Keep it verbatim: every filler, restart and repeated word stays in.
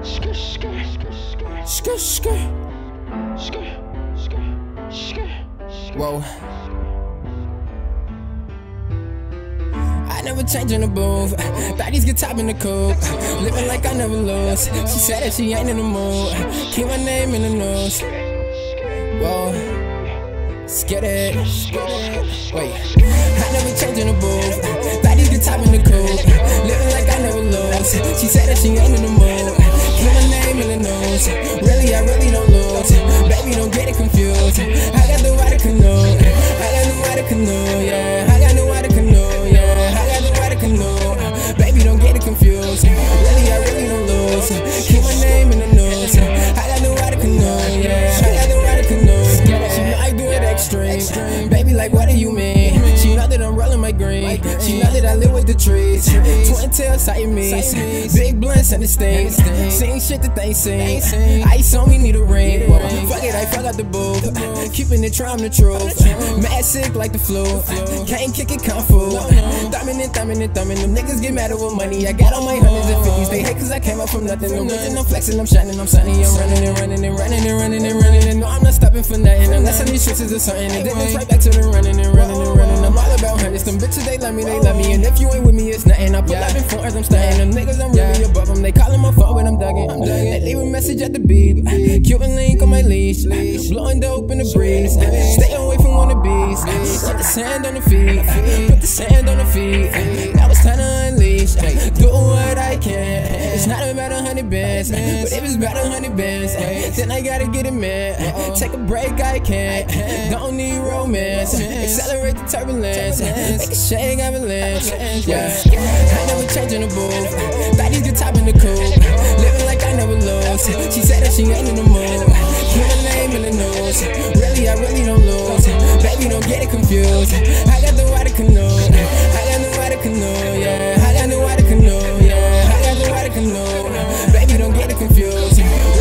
Skr, skr. Whoa. I never change in the booth. Baddies get top in the coupe. Living like I never lose. She said that she ain't in the mood. Keep my name in the news. Whoa. Skid it. Wait. I never change in the booth. Baddies get top in the coupe. Living like I never lose. She said that she ain't in the mood. Keep my name in the news. Really, I really don't lose. Baby, don't get it confused. I got the water canoe. I got the water canoe, yeah. I got the water canoe, yeah. I got the water canoe. Baby, don't get it confused. Really, I really don't lose. Keep my name in the news. I got the water canoe, yeah. I got the water canoe. She know I do it extreme. Baby, like, what do you mean? She know that I'm rolling my green. She know that I live with the trees. Twin tail Siamese. Big blunts and the stains. Seeing shit that they seen. Ice on me, need a ring. Fuck it, I fuck out the booth. Keeping it true, I'm the truth. Mad sick like the flu. Can't kick it, kung fu. Thumbing and thumbing and thumbing. Them niggas get mad over money. I got all my hundreds and fifties. They hate cause I came up from nothing. I'm rich and I'm flexing, I'm shining, I'm sunny. I'm running and running and running and running and running. And no, I'm not stopping for nothing. Unless on these streets is a something. And then it's right back to the running and running and running. I'm all about hundreds. Them bitches, they love me, they love me. And if you ain't with me, it's nothing. I pull up in fours, I'm staying. Them niggas, I'm really above them. They calling my phone when I'm dugging. They leave a message at the B O B. Cuban link on my leash. Blowing dope in the breeze. Stay away from wannabes. Put the sand on the feet. Put the sand on the feet. Now it's time to unleash. Do what I can. It's not about a hundred bands. But if it's about a hundred bands, then I gotta get it, man. Take a break, I can't. Don't need romance. Accelerate the turbulence. Make a shake avalanche. Yeah. I never change in the booth. Baddies get top in the coupe. Living like I never lose. She said that she ain't in the mood. Keep my name in the news. Really, I really don't lose. Baby, don't get it confused. I got the water canoe. I got the water canoe, yeah. I got the water canoe, yeah. I got the water canoe. Baby, don't get it confused.